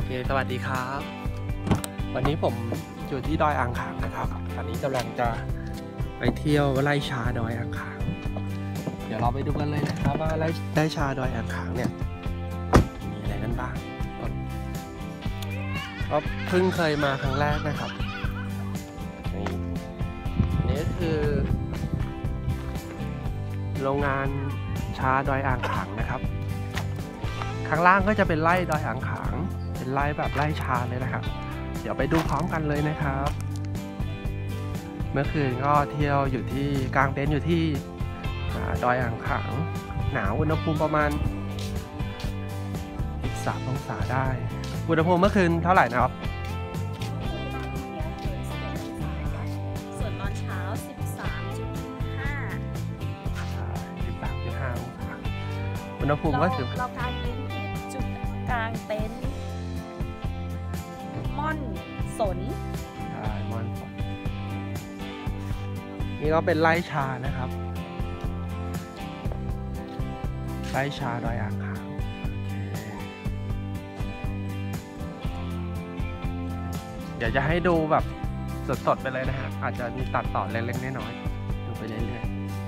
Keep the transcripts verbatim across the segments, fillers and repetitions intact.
เคสวัสดีครับวันนี้ผมอยู่ที่ดอยอ่างขางนะครับตอนนี้กำลังจะไปเที่ยวไร่ชาดอยอ่างขางเดี๋ยวเราไปดูกันเลยนะครับว่าไร่ไร่ชาดอยอ่างขางเนี่ยมีอะไรกันบ้างก็เพิ่งเคยมาครั้งแรกนะครับนี่นี่คือโรงงานชาดอยอ่างขางนะครับข้างล่างก็จะเป็นไร่ดอยอ่างขางเป็นไร่แบบไร่ชาเลยนะครับเดี๋ยวไปดูพร้อมกันเลยนะครับเมื่อคืนก็เที่ยวอยู่ที่กลางเต็นท์อยู่ที่ดอยอ่างขางหนาวอุณหภูมิประมาณสิบสามองศาได้อุณหภูมิเมื่อคืนเท่าไหร่นะครับส่วนตอนเช้า สิบสามจุดห้าสิบสามจุดห้าองศาอุณหภูมิก็ถือเรากางเต็นท์ที่จุดกลางเต็นท์ม่อนสนใช่ม่อนสนนี่ก็เป็นไร่ชานะครับไร่ชาดอยอ่างขางเดี๋ยวจะให้ดูแบบสดๆไปเลยนะฮะอาจจะมีตัดต่อเล็กๆน้อยๆดูไปเรื่อย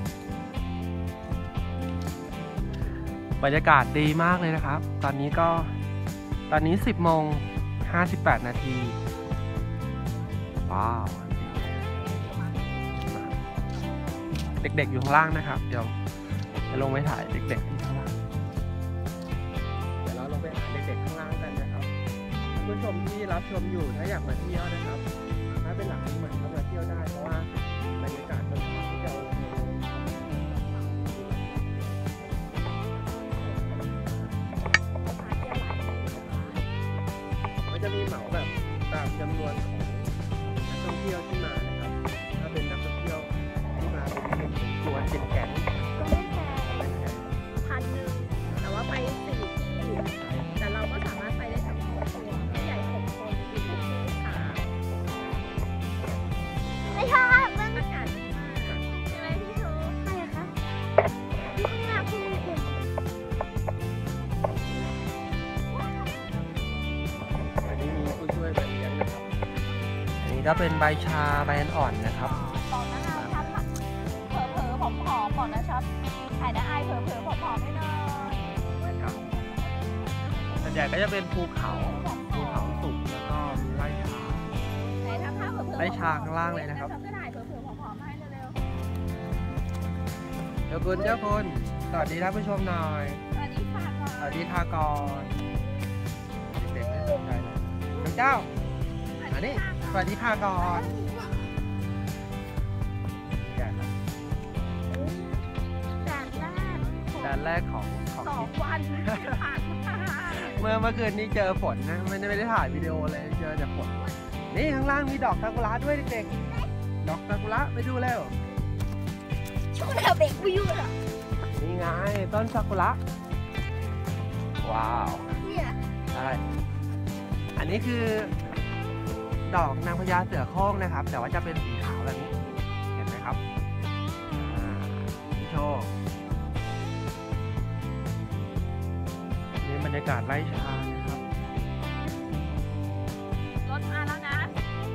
ๆบรรยากาศดีมากเลยนะครับตอนนี้ก็ตอนนี้สิบโมงห้าสิบแปดนาทีว้าวเด็กๆอยู่ข้างล่างนะครับเดี๋ยวจะลงไปถ่ายเด็กๆที่ข้างล่างเดี๋ยวเราลงไปหาเด็กๆข้างล่างกันนะครับผู้ชมที่รับชมอยู่ถ้าอยากมาเที่ยวนะครับถ้าเป็นหลังใหม่ก็มาเที่ยวได้เพราะว่าบรรยากาศมันจะโอเคมันจะมีเหมาแบบตามจำนวนของนักท่องเที่ยวที่มานะครับถ้าเป็นนักท่องเที่ยวที่มาเป็นตัวเป็นแก๊งก็ไม่แพงพันหนึ่งแต่ว่าไปสี่ที่แต่เราก็สามารถไปได้ทั้งครอบครัวผู้ใหญ่หกคนเด็กสามไม่ชอบมันอากาศดีมากใช่ไหมพี่โชว์ใช่ค่ะพี่ข้างหน้าคุณเด็กอันนี้มีผู้ช่วยแบบเลี้ยงนะครับอันนี้ก็เป็นใบชาใบอ่อนนะครับบอกนะนะครับเผลอเผลอผอมผอมบอกนะครับถ่ายนะไอเผลอเผลอผอมผอมไม่นอนส่วนใหญ่ก็จะเป็นภูเขาภูเขาสุกแล้วก็มีไร่ชาไร่ชาข้างล่างเลยนะครับเจ้าคุณเจ้าคุณสวัสดีท่านผู้ชมหน่อยสวัสดีค่ะสวัสดีค่ะก่อนเด็กๆไม่สนใจเลยน้องเจ้าอันนี้สวัสดีค่ะก่อนด่านแรกของของสองวันผ่านเมื่อเมื่อคืนนี้เจอฝนนะไม่ได้ไม่ได้ถ่ายวิดีโอเลยเจอแต่ฝนนี่ข้างล่างมีดอกซากุระด้วยเด็กๆดอกซากุระไปดูแล้วช่วงเราเบรกวิวเหรอนี่ไงต้นซากุระว้าวเนี่ยใช่อันนี้คือดอกนางพญาเสือโคร่งนะครับแต่ว่าจะเป็นสีขาวแบบนี้เห็นไหมครับพี่โชว์นี่บรรยากาศไร่ชานะครับรถมาแล้วนะ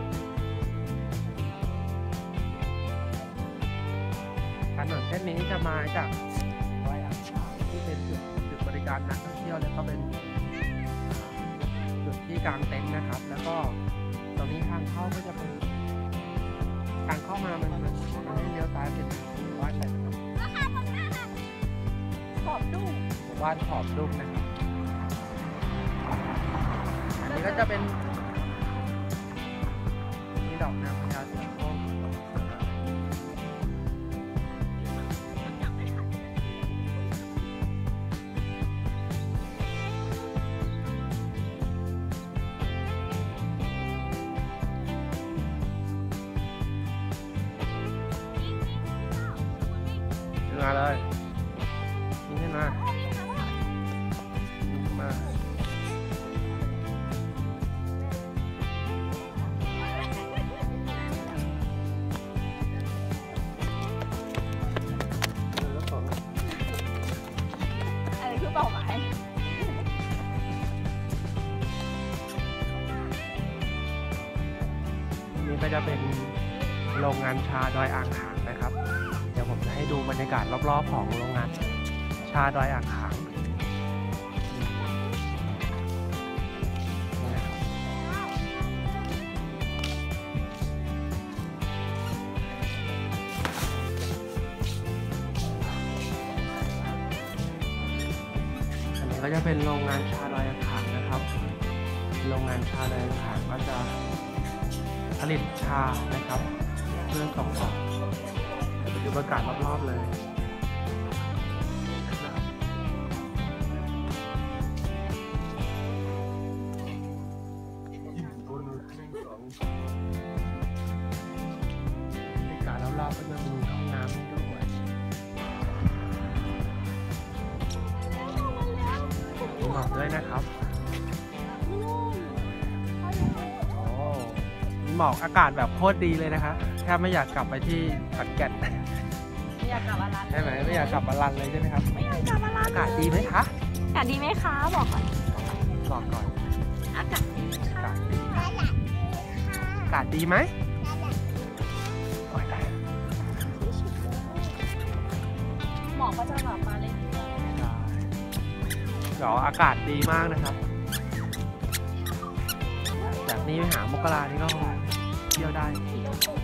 ถนนเส้นนี้จะมาจากดอยอ่างขางที่เป็นจุดจุดบริการนักท่องเที่ยวแล้วก็เป็นจุดที่กางเต็นท์นะครับแล้วก็ตรงนี้ทางเข้าก็จะเป็นทางเข้ามามันมันมันให้เลี้ยวซ้ายเป็นหมู่บ้านใช่ไหมครับขอบดุ้งหมู่บ้านขอบดุ้งนะครับอันนี้ก็จะเป็นมีดอกนางพญาเสือโคร่งมาเลยนี่ขึ้นมานี่มาอะไรคือเป้าหมายจะเป็นโรงงานชาดอยอ่างขางนะครับ เดี๋ยวผมจะให้ดูบรรยากาศรอบๆของโรงงานชาดอยอ่างขางนี่นะครับอันนี้ก็จะเป็นโรงงานชาดอยอ่างขางนะครับ โรงงานชาดอยอ่างขางก็จะผลิตชานะครับเพื่อส่งออกเดี๋ยวดูบรรยากาศรอบๆเลยนะครับบรรยากาศรอบๆก็จะมีห้องน้ำให้ด้วยมีหมอกด้วยนะครับโอ้มีหมอกอากาศแบบโคตรดีเลยนะคะแทบไม่อยากกลับไปที่ขอนแก่นไม่อยากกลับมาร้านใช่ไหมไม่อยากกลับมาลันเลยใช่ไหมครับไม่อยากกลับมาร้านอากาศดีไหมคะอากาศดีไหมคะ บอกก่อนบอกก่อนอากาศดีค่ะอากาศดีอากาศดีไหมโอ้ยได้หมอกก็จะแบบมาเรื่อยได้เดี๋ยวอากาศดีมากนะครับ จากนี้ไปหามกรานี่ก็เที่ยวได้ๆ